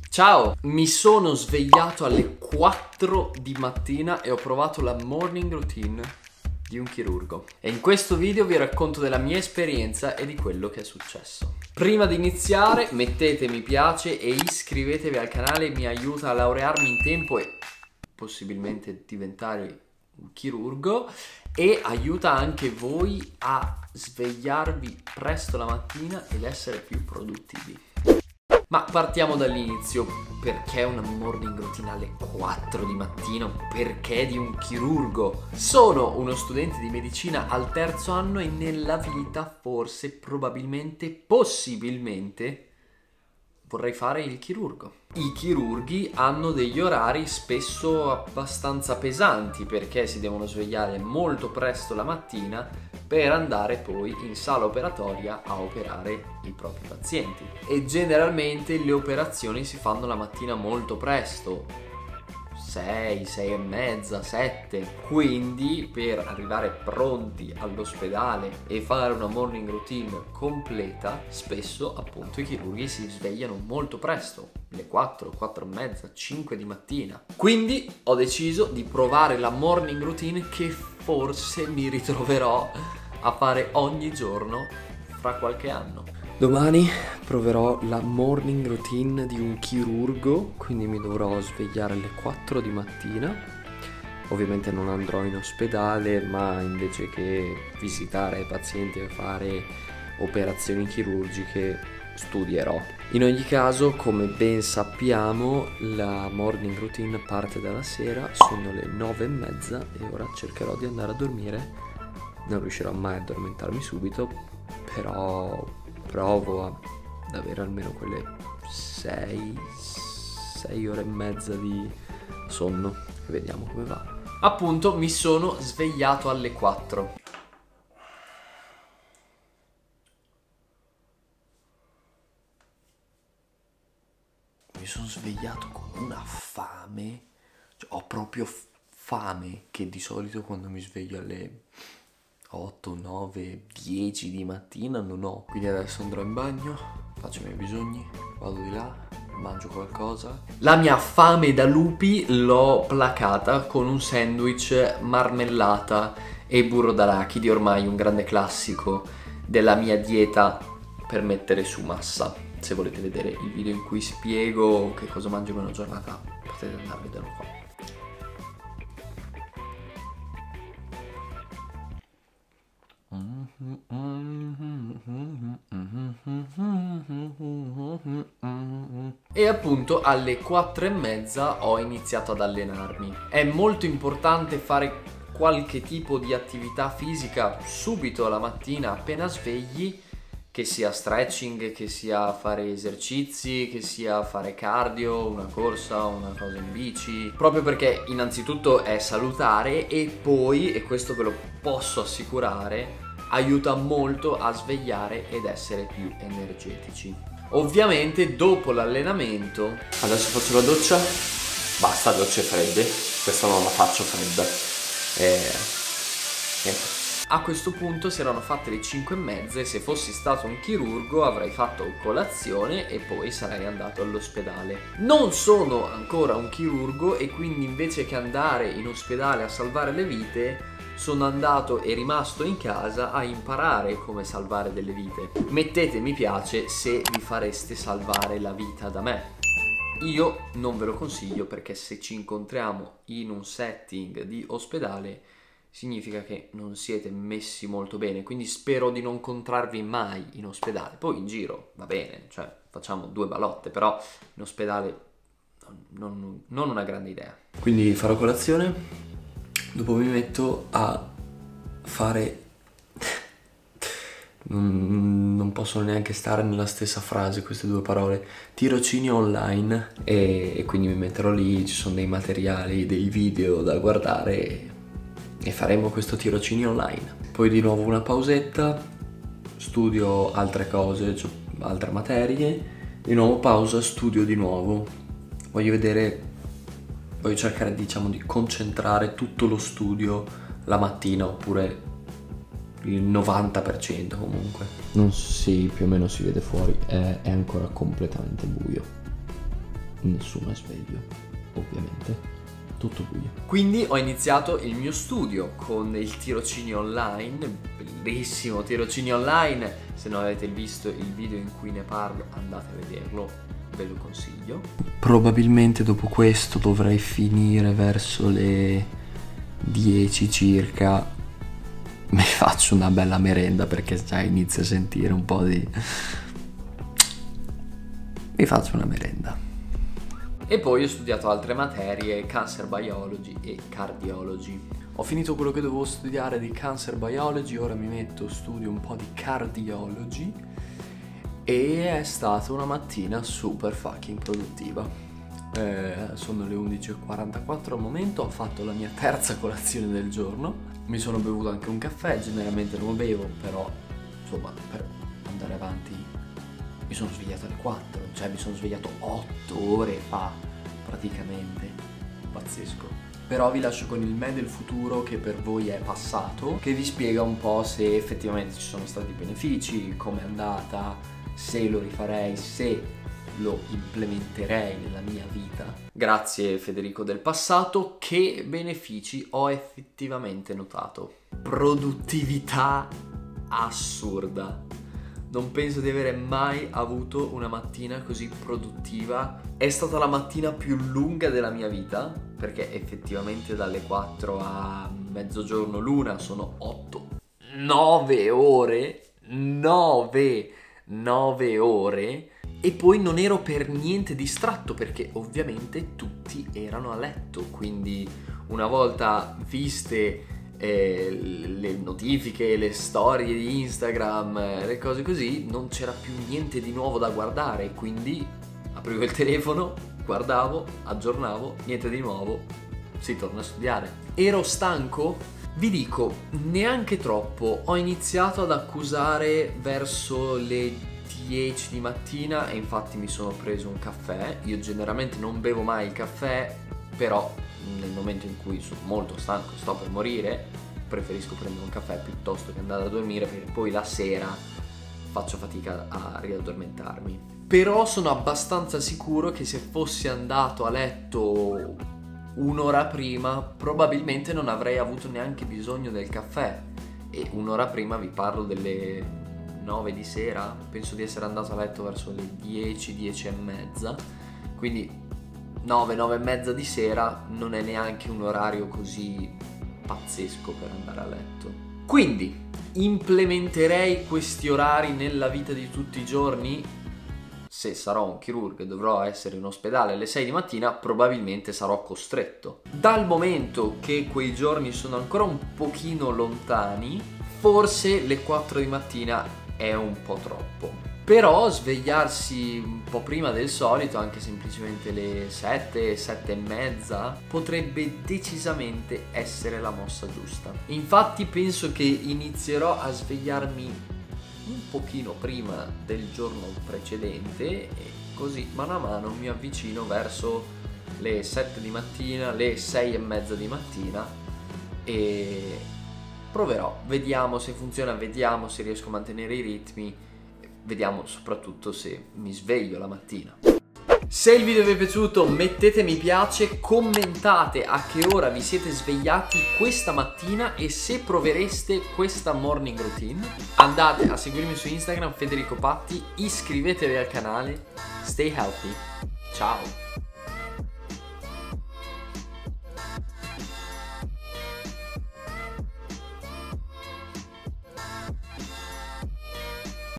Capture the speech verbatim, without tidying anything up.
Ciao, mi sono svegliato alle quattro di mattina e ho provato la morning routine di un chirurgo. E in questo video vi racconto della mia esperienza e di quello che è successo. Prima di iniziare mettete mi piace e iscrivetevi al canale, mi aiuta a laurearmi in tempo e possibilmente diventare un chirurgo, e aiuta anche voi a svegliarvi presto la mattina ed essere più produttivi. Ma partiamo dall'inizio. Perché una morning routine alle quattro di mattino? Perché di un chirurgo? Sono uno studente di medicina al terzo anno e nella vita forse, probabilmente, possibilmente vorrei fare il chirurgo. I chirurghi hanno degli orari spesso abbastanza pesanti perché si devono svegliare molto presto la mattina per andare poi in sala operatoria a operare i propri pazienti. E generalmente le operazioni si fanno la mattina molto presto, sei, sei e mezza, sette. Quindi per arrivare pronti all'ospedale e fare una morning routine completa, spesso appunto i chirurghi si svegliano molto presto, alle quattro, quattro e mezza, cinque di mattina. Quindi ho deciso di provare la morning routine che forse mi ritroverò a fare ogni giorno fra qualche anno. Domani proverò la morning routine di un chirurgo, quindi mi dovrò svegliare alle quattro di mattina. Ovviamente non andrò in ospedale, ma invece che visitare pazienti e fare operazioni chirurgiche studierò. In ogni caso, come ben sappiamo, la morning routine parte dalla sera, sono le nove e mezza e ora cercherò di andare a dormire. Non riuscirò mai a addormentarmi subito, però provo ad avere almeno quelle sei ore e mezza di sonno e vediamo come va. Appunto, mi sono svegliato alle quattro. Mi sono svegliato con una fame, cioè, ho proprio fame, che di solito quando mi sveglio alle otto, nove, dieci di mattina non ho. Quindi adesso andrò in bagno, faccio i miei bisogni, vado di là, mangio qualcosa. La mia fame da lupi l'ho placata con un sandwich marmellata e burro d'arachidi, ormai un grande classico della mia dieta per mettere su massa. Se volete vedere il video in cui spiego che cosa mangio in una giornata, potete andare a vederlo qua. E appunto alle quattro e mezza ho iniziato ad allenarmi. È molto importante fare qualche tipo di attività fisica subito alla mattina appena svegli, che sia stretching, che sia fare esercizi, che sia fare cardio, una corsa, una cosa in bici, proprio perché innanzitutto è salutare e poi, e questo ve lo posso assicurare, aiuta molto a svegliare ed essere più energetici. Ovviamente dopo l'allenamento, adesso faccio la doccia, basta docce fredde, questa non la faccio fredda, e niente. A questo punto si erano fatte le cinque e mezza e se fossi stato un chirurgo avrei fatto colazione e poi sarei andato all'ospedale. Non sono ancora un chirurgo e quindi invece che andare in ospedale a salvare le vite, sono andato e rimasto in casa a imparare come salvare delle vite. Mettete mi piace se vi fareste salvare la vita da me. Io non ve lo consiglio perché se ci incontriamo in un setting di ospedale significa che non siete messi molto bene, quindi spero di non incontrarvi mai in ospedale. Poi in giro va bene, cioè facciamo due balotte, però in ospedale non, non, non una grande idea. Quindi farò colazione, dopo mi metto a fare... non, non possono neanche stare nella stessa frase queste due parole, tirocini online, e, e quindi mi metterò lì, ci sono dei materiali, dei video da guardare e, e faremo questo tirocini online. Poi di nuovo una pausetta, studio altre cose, cioè altre materie, di nuovo pausa, studio di nuovo. Voglio vedere, voglio cercare diciamo di concentrare tutto lo studio la mattina, oppure il novanta per cento comunque. Non si, più o meno si vede fuori, è, è ancora completamente buio. nessuno è sveglio, ovviamente. Tutto buio. Quindi ho iniziato il mio studio con il tirocinio online, bellissimo tirocinio online. Se non avete visto il video in cui ne parlo, andate a vederlo, ve lo consiglio. Probabilmente dopo questo dovrei finire verso le dieci circa. Mi faccio una bella merenda perché già inizio a sentire un po' di... Mi faccio una merenda. E poi ho studiato altre materie, Cancer Biology e Cardiology. Ho finito quello che dovevo studiare di Cancer Biology, ora mi metto, studio un po' di Cardiology e è stata una mattina super fucking produttiva. Eh, sono le undici e quarantaquattro al momento, ho fatto la mia terza colazione del giorno, mi sono bevuto anche un caffè, generalmente non lo bevo, però insomma per andare avanti mi sono svegliato alle quattro, cioè mi sono svegliato otto ore fa, praticamente, pazzesco. Però vi lascio con il me del futuro che per voi è passato, che vi spiega un po' se effettivamente ci sono stati benefici, come è andata, se lo rifarei, se lo implementerei nella mia vita. Grazie Federico del passato, che benefici ho effettivamente notato. Produttività assurda. Non penso di avere mai avuto una mattina così produttiva. È stata la mattina più lunga della mia vita, perché effettivamente dalle quattro a mezzogiorno l'una sono otto, nove ore, nove, nove ore. E poi non ero per niente distratto perché ovviamente tutti erano a letto, quindi una volta viste Eh, le notifiche, le storie di Instagram, le cose così, non c'era più niente di nuovo da guardare, quindi aprivo il telefono, guardavo, aggiornavo, niente di nuovo, si torna a studiare. Ero stanco? Vi dico, neanche troppo. Ho iniziato ad accusare verso le dieci di mattina e infatti mi sono preso un caffè. Io generalmente non bevo mai il caffè, però nel momento in cui sono molto stanco, sto per morire, preferisco prendere un caffè piuttosto che andare a dormire, perché poi la sera faccio fatica a riaddormentarmi. Però sono abbastanza sicuro che se fossi andato a letto un'ora prima probabilmente non avrei avuto neanche bisogno del caffè. E un'ora prima vi parlo delle nove di sera, penso di essere andato a letto verso le dieci, dieci e mezza, quindi nove, nove e mezza di sera non è neanche un orario così pazzesco per andare a letto. Quindi implementerei questi orari nella vita di tutti i giorni? Se sarò un chirurgo e dovrò essere in ospedale alle sei di mattina, probabilmente sarò costretto. Dal momento che quei giorni sono ancora un pochino lontani, forse le quattro di mattina è un po' troppo. Però svegliarsi un po' prima del solito, anche semplicemente le sette, sette e mezza, potrebbe decisamente essere la mossa giusta. Infatti penso che inizierò a svegliarmi un pochino prima del giorno precedente e così mano a mano mi avvicino verso le sette di mattina, le sei e mezza di mattina e proverò, vediamo se funziona, vediamo se riesco a mantenere i ritmi. Vediamo soprattutto se mi sveglio la mattina. Se il video vi è piaciuto mettete mi piace, commentate a che ora vi siete svegliati questa mattina e se provereste questa morning routine. Andate a seguirmi su Instagram Federico Patti, iscrivetevi al canale, stay healthy, ciao!